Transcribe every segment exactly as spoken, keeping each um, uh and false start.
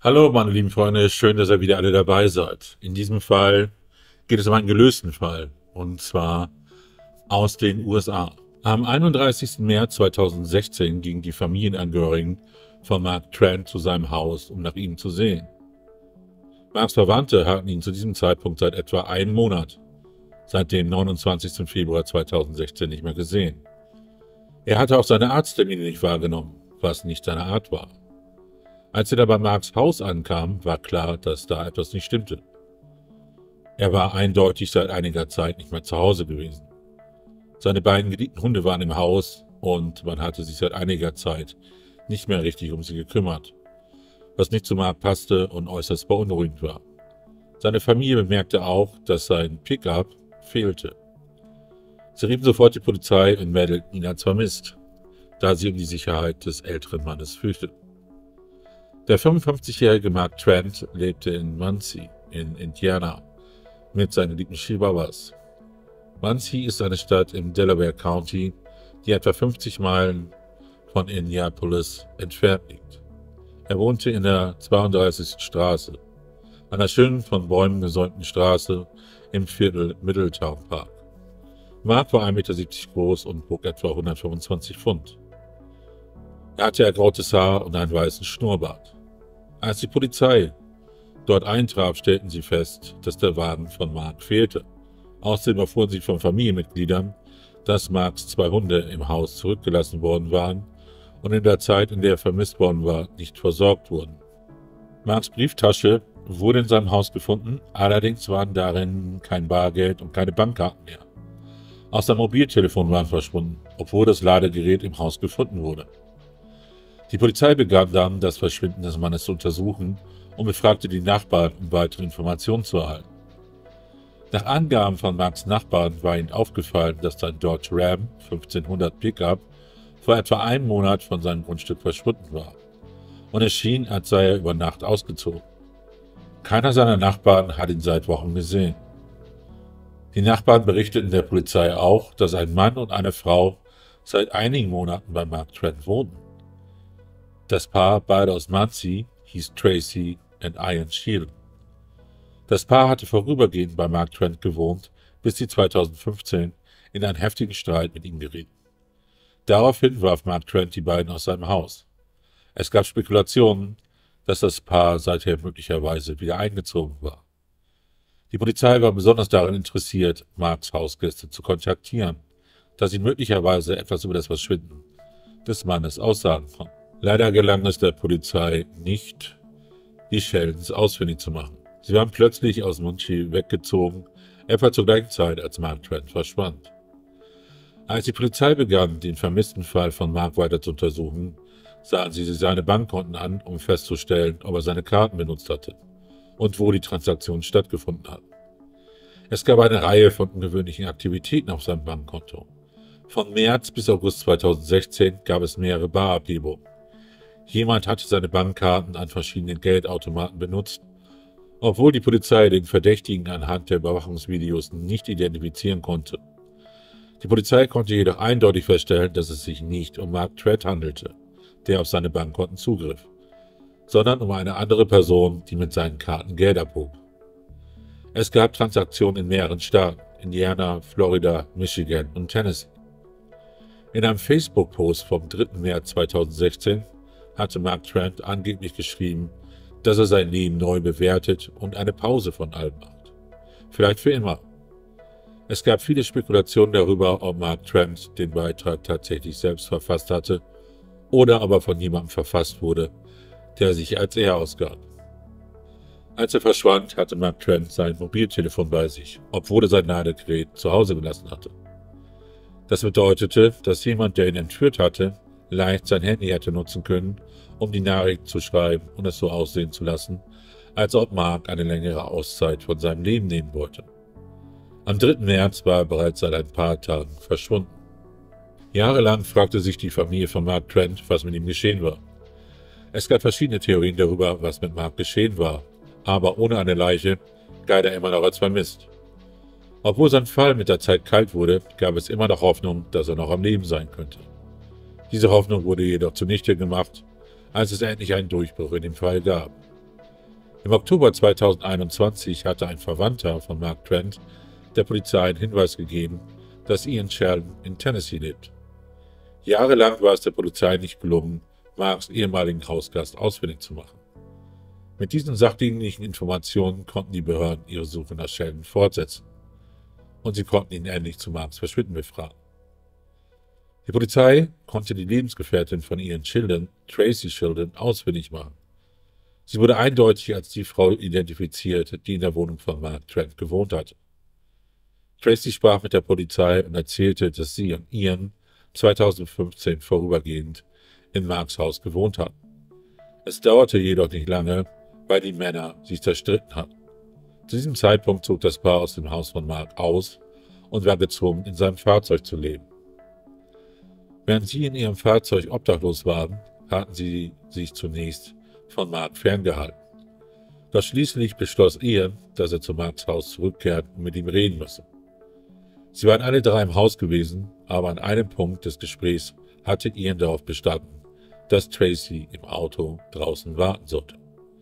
Hallo, meine lieben Freunde, schön, dass ihr wieder alle dabei seid. In diesem Fall geht es um einen gelösten Fall, und zwar aus den U S A. Am einunddreißigsten März zweitausendsechzehn gingen die Familienangehörigen von Mark Trent zu seinem Haus, um nach ihm zu sehen. Marks Verwandte hatten ihn zu diesem Zeitpunkt seit etwa einem Monat, seit dem neunundzwanzigsten Februar zweitausendsechzehn, nicht mehr gesehen. Er hatte auch seine Arzttermine nicht wahrgenommen, was nicht seine Art war. Als er da bei Marks Haus ankam, war klar, dass da etwas nicht stimmte. Er war eindeutig seit einiger Zeit nicht mehr zu Hause gewesen. Seine beiden geliebten Hunde waren im Haus und man hatte sich seit einiger Zeit nicht mehr richtig um sie gekümmert, was nicht zu Mark passte und äußerst beunruhigend war. Seine Familie bemerkte auch, dass sein Pickup fehlte. Sie riefen sofort die Polizei und meldeten ihn als vermisst, da sie um die Sicherheit des älteren Mannes fürchteten. Der fünfundfünfzigjährige Mark Trent lebte in Muncie in Indiana mit seinen lieben Chihuahuas. Muncie ist eine Stadt im Delaware County, die etwa fünfzig Meilen von Indianapolis entfernt liegt. Er wohnte in der zweiunddreißigsten Straße, einer schönen, von Bäumen gesäumten Straße im Viertel Middletown Park. Mark war ein Meter siebzig groß und wog etwa hundertfünfundzwanzig Pfund. Er hatte ergrautes Haar und einen weißen Schnurrbart. Als die Polizei dort eintraf, stellten sie fest, dass der Wagen von Mark fehlte. Außerdem erfuhren sie von Familienmitgliedern, dass Marks zwei Hunde im Haus zurückgelassen worden waren und in der Zeit, in der er vermisst worden war, nicht versorgt wurden. Marks Brieftasche wurde in seinem Haus gefunden, allerdings waren darin kein Bargeld und keine Bankkarten mehr. Auch sein Mobiltelefon war verschwunden, obwohl das Ladegerät im Haus gefunden wurde. Die Polizei begann dann, das Verschwinden des Mannes zu untersuchen und befragte die Nachbarn, um weitere Informationen zu erhalten. Nach Angaben von Marks Nachbarn war ihnen aufgefallen, dass sein Dodge Ram fünfzehnhundert Pickup vor etwa einem Monat von seinem Grundstück verschwunden war. Und es schien, als sei er über Nacht ausgezogen. Keiner seiner Nachbarn hat ihn seit Wochen gesehen. Die Nachbarn berichteten der Polizei auch, dass ein Mann und eine Frau seit einigen Monaten bei Mark Trent wohnten. Das Paar, beide aus Muncie, hieß Tracy und Ian Shield. Das Paar hatte vorübergehend bei Mark Trent gewohnt, bis sie zweitausendfünfzehn in einen heftigen Streit mit ihm gerieten. Daraufhin warf Mark Trent die beiden aus seinem Haus. Es gab Spekulationen, dass das Paar seither möglicherweise wieder eingezogen war. Die Polizei war besonders daran interessiert, Marks Hausgäste zu kontaktieren, da sie möglicherweise etwas über das Verschwinden des Mannes aussagen konnten. Leider gelang es der Polizei nicht, die Sheldons ausfindig zu machen. Sie waren plötzlich aus Muncie weggezogen, etwa zur gleichen Zeit, als Mark Trent verschwand. Als die Polizei begann, den vermissten Fall von Mark weiter zu untersuchen, sahen sie sich seine Bankkonten an, um festzustellen, ob er seine Karten benutzt hatte und wo die Transaktionen stattgefunden hatten. Es gab eine Reihe von ungewöhnlichen Aktivitäten auf seinem Bankkonto. Von März bis August zweitausendsechzehn gab es mehrere Barabhebungen. Jemand hatte seine Bankkarten an verschiedenen Geldautomaten benutzt, obwohl die Polizei den Verdächtigen anhand der Überwachungsvideos nicht identifizieren konnte. Die Polizei konnte jedoch eindeutig feststellen, dass es sich nicht um Mark Trent handelte, der auf seine Bankkonten zugriff, sondern um eine andere Person, die mit seinen Karten Geld abhob. Es gab Transaktionen in mehreren Staaten: Indiana, Florida, Michigan und Tennessee. In einem Facebook-Post vom dritten März zweitausendsechzehn hatte Mark Trent angeblich geschrieben, dass er sein Leben neu bewertet und eine Pause von allem macht. Vielleicht für immer. Es gab viele Spekulationen darüber, ob Mark Trent den Beitrag tatsächlich selbst verfasst hatte oder aber von jemandem verfasst wurde, der sich als er ausgab. Als er verschwand, hatte Mark Trent sein Mobiltelefon bei sich, obwohl er sein Ladegerät zu Hause gelassen hatte. Das bedeutete, dass jemand, der ihn entführt hatte, leicht sein Handy hätte nutzen können, um die Nachricht zu schreiben und es so aussehen zu lassen, als ob Mark eine längere Auszeit von seinem Leben nehmen wollte. Am dritten März war er bereits seit ein paar Tagen verschwunden. Jahrelang fragte sich die Familie von Mark Trent, was mit ihm geschehen war. Es gab verschiedene Theorien darüber, was mit Mark geschehen war, aber ohne eine Leiche galt er immer noch als vermisst. Obwohl sein Fall mit der Zeit kalt wurde, gab es immer noch Hoffnung, dass er noch am Leben sein könnte. Diese Hoffnung wurde jedoch zunichte gemacht, als es endlich einen Durchbruch in dem Fall gab. Im Oktober zweitausendeinundzwanzig hatte ein Verwandter von Mark Trent der Polizei einen Hinweis gegeben, dass Ian Sheldon in Tennessee lebt. Jahrelang war es der Polizei nicht gelungen, Marks ehemaligen Hausgast ausfindig zu machen. Mit diesen sachdienlichen Informationen konnten die Behörden ihre Suche nach Sheldon fortsetzen. Und sie konnten ihn endlich zu Marks Verschwinden befragen. Die Polizei konnte die Lebensgefährtin von Ian Sheldon, Tracy Sheldon, ausfindig machen. Sie wurde eindeutig als die Frau identifiziert, die in der Wohnung von Mark Trent gewohnt hatte. Tracy sprach mit der Polizei und erzählte, dass sie und Ian zweitausendfünfzehn vorübergehend in Marks Haus gewohnt hatten. Es dauerte jedoch nicht lange, weil die Männer sich zerstritten hatten. Zu diesem Zeitpunkt zog das Paar aus dem Haus von Mark aus und war gezwungen, in seinem Fahrzeug zu leben. Während sie in ihrem Fahrzeug obdachlos waren, hatten sie sich zunächst von Mark ferngehalten. Doch schließlich beschloss Ian, dass er zu Marks Haus zurückkehrt und mit ihm reden müsse. Sie waren alle drei im Haus gewesen, aber an einem Punkt des Gesprächs hatte Ian darauf bestanden, dass Tracy im Auto draußen warten sollte.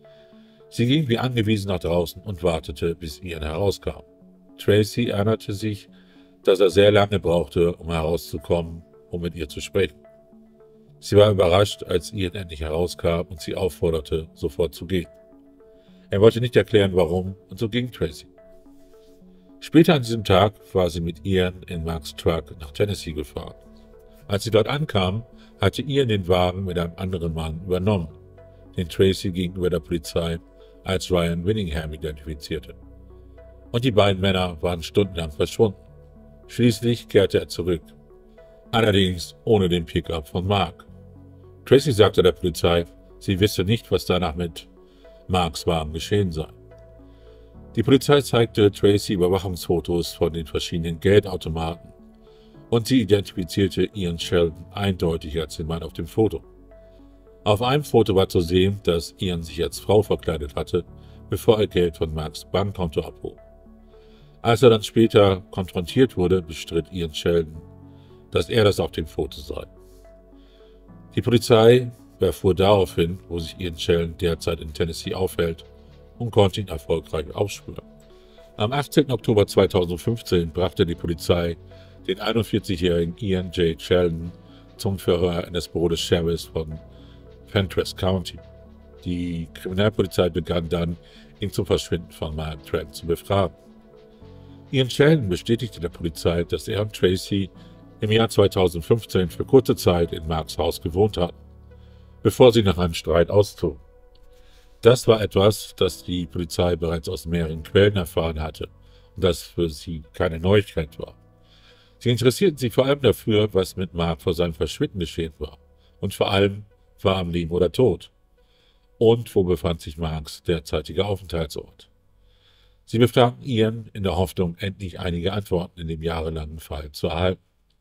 Sie ging wie angewiesen nach draußen und wartete, bis Ian herauskam. Tracy erinnerte sich, dass er sehr lange brauchte, um herauszukommen, um mit ihr zu sprechen. Sie war überrascht, als Ian endlich herauskam und sie aufforderte, sofort zu gehen. Er wollte nicht erklären, warum, und so ging Tracy. Später an diesem Tag war sie mit Ian in Marks Truck nach Tennessee gefahren. Als sie dort ankam, hatte Ian den Wagen mit einem anderen Mann übernommen, den Tracy gegenüber der Polizei als Ryan Winningham identifizierte. Und die beiden Männer waren stundenlang verschwunden. Schließlich kehrte er zurück, allerdings ohne den Pickup von Mark. Tracy sagte der Polizei, sie wisse nicht, was danach mit Marks Wagen geschehen sei. Die Polizei zeigte Tracy Überwachungsfotos von den verschiedenen Geldautomaten und sie identifizierte Ian Sheldon eindeutig als den Mann auf dem Foto. Auf einem Foto war zu sehen, dass Ian sich als Frau verkleidet hatte, bevor er Geld von Marks Bankkonto abhob. Als er dann später konfrontiert wurde, bestritt Ian Sheldon, dass er das auf dem Foto sei. Die Polizei erfuhr daraufhin, wo sich Ian Sheldon derzeit in Tennessee aufhält, und konnte ihn erfolgreich aufspüren. Am achtzehnten Oktober zweitausendfünfzehn brachte die Polizei den einundvierzigjährigen Ian J. Sheldon zum Verhör in das Büro des Sheriffs von Fentress County. Die Kriminalpolizei begann dann, ihn zum Verschwinden von Mark Trent zu befragen. Ian Sheldon bestätigte der Polizei, dass er und Tracy im Jahr zweitausendfünfzehn für kurze Zeit in Marks Haus gewohnt hatten, bevor sie nach einem Streit auszogen. Das war etwas, das die Polizei bereits aus mehreren Quellen erfahren hatte und das für sie keine Neuigkeit war. Sie interessierten sich vor allem dafür, was mit Mark vor seinem Verschwinden geschehen war. Und vor allem, war er am Leben oder tot? Und wo befand sich Marks derzeitiger Aufenthaltsort? Sie befragten Ian in der Hoffnung, endlich einige Antworten in dem jahrelangen Fall zu erhalten.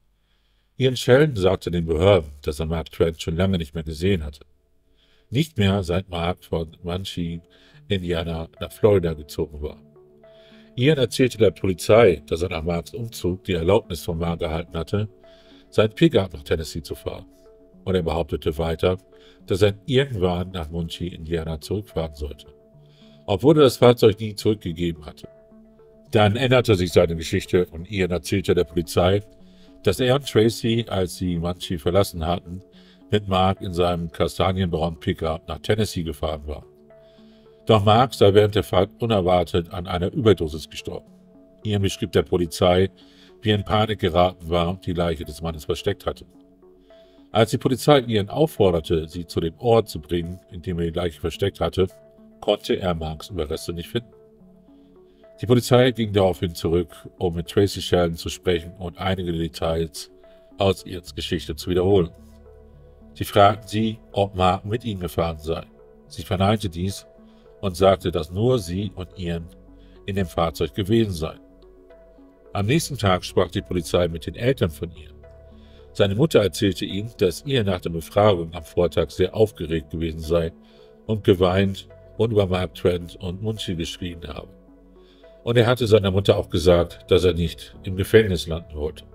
Ian Sheldon sagte den Behörden, dass er Mark Trent schon lange nicht mehr gesehen hatte. Nicht mehr seit Mark von Muncie, Indiana, nach Florida gezogen war. Ian erzählte der Polizei, dass er nach Marks Umzug die Erlaubnis von Mark erhalten hatte, sein Pickup nach Tennessee zu fahren. Und er behauptete weiter, dass er irgendwann nach Muncie, Indiana zurückfahren sollte, obwohl er das Fahrzeug nie zurückgegeben hatte. Dann änderte sich seine Geschichte und Ian erzählte der Polizei, dass er und Tracy, als sie Muncie verlassen hatten, mit Mark in seinem kastanienbraunen Pickup nach Tennessee gefahren war. Doch Mark sei während der Fahrt unerwartet an einer Überdosis gestorben. Ian beschrieb der Polizei, wie er in Panik geraten war und die Leiche des Mannes versteckt hatte. Als die Polizei Ian aufforderte, sie zu dem Ort zu bringen, in dem er die Leiche versteckt hatte, konnte er Marks Überreste nicht finden. Die Polizei ging daraufhin zurück, um mit Tracy Sheldon zu sprechen und einige Details aus Ians Geschichte zu wiederholen. Sie fragten sie, ob Mark mit ihnen gefahren sei. Sie verneinte dies und sagte, dass nur sie und Ian in dem Fahrzeug gewesen seien. Am nächsten Tag sprach die Polizei mit den Eltern von Ian. Seine Mutter erzählte ihm, dass Ian nach der Befragung am Vortag sehr aufgeregt gewesen sei und geweint und über Mark Trent und Muncie geschrien habe. Und er hatte seiner Mutter auch gesagt, dass er nicht im Gefängnis landen wollte.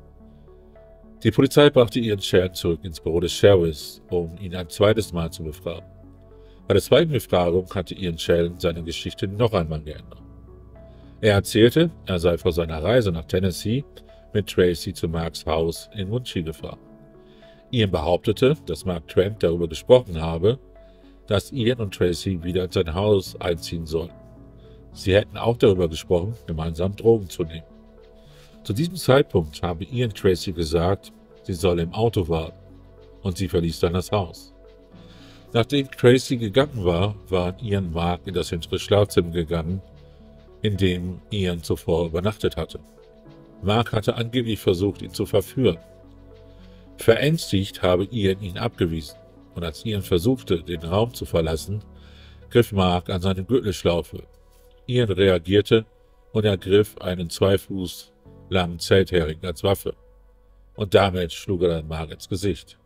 Die Polizei brachte Ian Sheldon zurück ins Büro des Sheriffs, um ihn ein zweites Mal zu befragen. Bei der zweiten Befragung hatte Ian Sheldon seine Geschichte noch einmal geändert. Er erzählte, er sei vor seiner Reise nach Tennessee mit Tracy zu Marks Haus in Muncie gefahren. Ian behauptete, dass Mark Trent darüber gesprochen habe, dass Ian und Tracy wieder in sein Haus einziehen sollten. Sie hätten auch darüber gesprochen, gemeinsam Drogen zu nehmen. Zu diesem Zeitpunkt habe Ian Tracy gesagt, sie solle im Auto warten, und sie verließ dann das Haus. Nachdem Tracy gegangen war, war Ian Mark in das hintere Schlafzimmer gegangen, in dem Ian zuvor übernachtet hatte. Mark hatte angeblich versucht, ihn zu verführen. Verängstigt habe Ian ihn abgewiesen, und als Ian versuchte, den Raum zu verlassen, griff Mark an seine Gürtelschlaufe. Ian reagierte und ergriff einen zwei Fuß langen Zelthering als Waffe, und damit schlug er dann Mark ins Gesicht.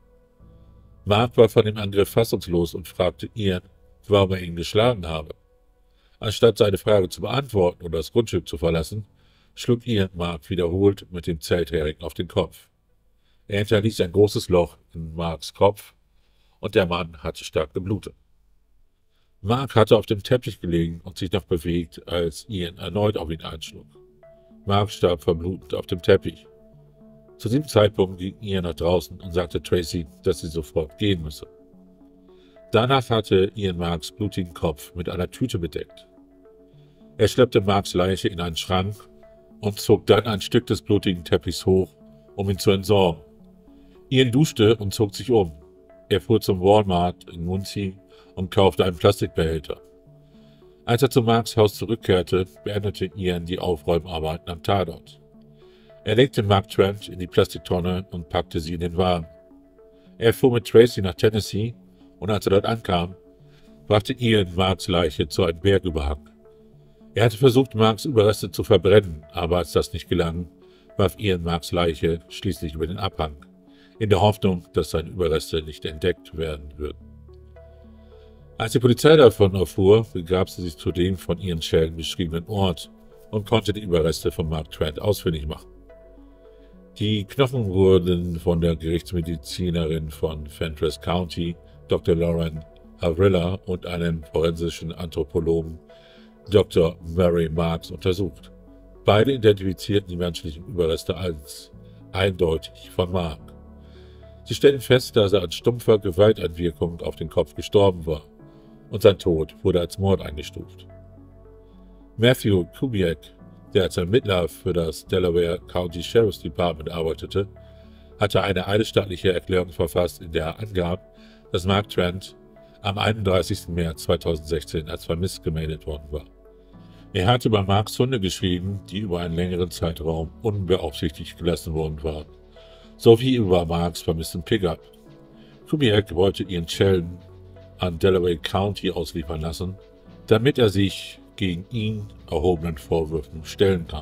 Mark war von dem Angriff fassungslos und fragte Ian, warum er ihn geschlagen habe. Anstatt seine Frage zu beantworten oder das Grundstück zu verlassen, schlug Ian Mark wiederholt mit dem Zelthering auf den Kopf. Er hinterließ ein großes Loch in Marks Kopf, und der Mann hatte stark geblutet. Mark hatte auf dem Teppich gelegen und sich noch bewegt, als Ian erneut auf ihn einschlug. Mark starb verblutend auf dem Teppich. Zu diesem Zeitpunkt ging Ian nach draußen und sagte Tracy, dass sie sofort gehen müsse. Danach hatte Ian Marks blutigen Kopf mit einer Tüte bedeckt. Er schleppte Marks Leiche in einen Schrank und zog dann ein Stück des blutigen Teppichs hoch, um ihn zu entsorgen. Ian duschte und zog sich um. Er fuhr zum Walmart in Muncie und kaufte einen Plastikbehälter. Als er zu Marks Haus zurückkehrte, beendete Ian die Aufräumarbeiten am Tatort. Er legte Mark Trent in die Plastiktonne und packte sie in den Wagen. Er fuhr mit Tracy nach Tennessee, und als er dort ankam, brachte Ian Marks Leiche zu einem Bergüberhang. Er hatte versucht, Marks Überreste zu verbrennen, aber als das nicht gelang, warf Ian Marks Leiche schließlich über den Abhang, in der Hoffnung, dass seine Überreste nicht entdeckt werden würden. Als die Polizei davon erfuhr, begab sie sich zu dem von Ian Sheldon beschriebenen Ort und konnte die Überreste von Mark Trent ausfindig machen. Die Knochen wurden von der Gerichtsmedizinerin von Fentress County, Doktor Lauren Havrilla, und einem forensischen Anthropologen, Doktor Murray Marks, untersucht. Beide identifizierten die menschlichen Überreste als eindeutig von Mark. Sie stellten fest, dass er an stumpfer Gewalteinwirkung auf den Kopf gestorben war, und sein Tod wurde als Mord eingestuft. Matthew Kubiak, der als Ermittler für das Delaware County Sheriff's Department arbeitete, hatte eine eidesstattliche Erklärung verfasst, in der er angab, dass Mark Trent am einunddreißigsten März zweitausendsechzehn als vermisst gemeldet worden war. Er hatte über Marks Hunde geschrieben, die über einen längeren Zeitraum unbeaufsichtigt gelassen worden waren, sowie über Marks vermissten Pickup. Kubiak wollte Ian Sheldon an Delaware County ausliefern lassen, damit er sich gegen ihn erhobenen Vorwürfen stellen kann.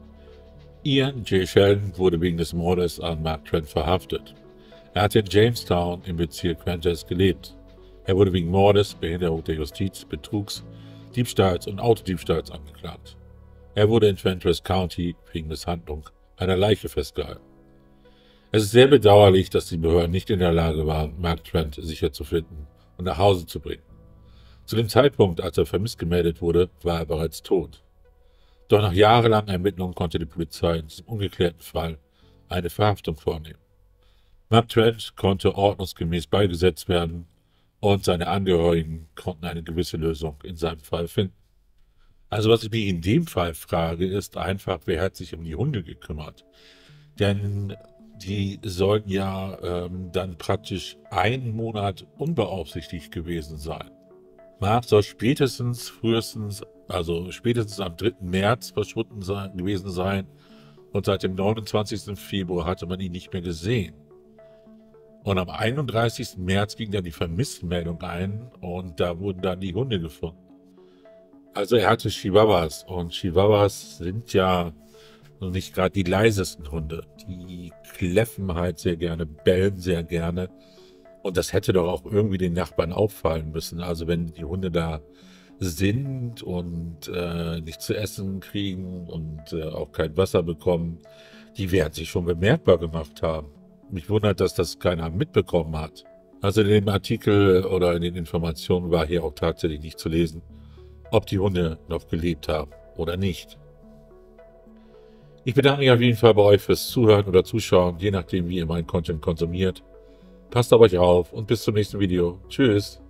Ian J. Sheldon wurde wegen des Mordes an Mark Trent verhaftet. Er hatte in Jamestown im Bezirk Fentress gelebt. Er wurde wegen Mordes, Behinderung der Justiz, Betrugs, Diebstahls und Autodiebstahls angeklagt. Er wurde in Fentress County wegen Misshandlung einer Leiche festgehalten. Es ist sehr bedauerlich, dass die Behörden nicht in der Lage waren, Mark Trent sicher zu finden und nach Hause zu bringen. Zu dem Zeitpunkt, als er vermisst gemeldet wurde, war er bereits tot. Doch nach jahrelangen Ermittlungen konnte die Polizei in diesem ungeklärten Fall eine Verhaftung vornehmen. Mark Trent konnte ordnungsgemäß beigesetzt werden, und seine Angehörigen konnten eine gewisse Lösung in seinem Fall finden. Also was ich mich in dem Fall frage, ist einfach, wer hat sich um die Hunde gekümmert? Denn die sollen ja ähm, dann praktisch einen Monat unbeaufsichtigt gewesen sein. Mark soll spätestens, frühestens, also spätestens am dritten März verschwunden sein, gewesen sein, und seit dem neunundzwanzigsten Februar hatte man ihn nicht mehr gesehen. Und am einunddreißigsten März ging dann die Vermisstenmeldung ein, und da wurden dann die Hunde gefunden. Also er hatte Chihuahuas, und Chihuahuas sind ja nicht gerade die leisesten Hunde. Die kläffen halt sehr gerne, bellen sehr gerne. Und das hätte doch auch irgendwie den Nachbarn auffallen müssen. Also wenn die Hunde da sind und äh, nichts zu essen kriegen und äh, auch kein Wasser bekommen, die werden sich schon bemerkbar gemacht haben. Mich wundert, dass das keiner mitbekommen hat. Also in dem Artikel oder in den Informationen war hier auch tatsächlich nicht zu lesen, ob die Hunde noch gelebt haben oder nicht. Ich bedanke mich auf jeden Fall bei euch fürs Zuhören oder Zuschauen, je nachdem wie ihr meinen Content konsumiert. Passt auf euch auf und bis zum nächsten Video. Tschüss.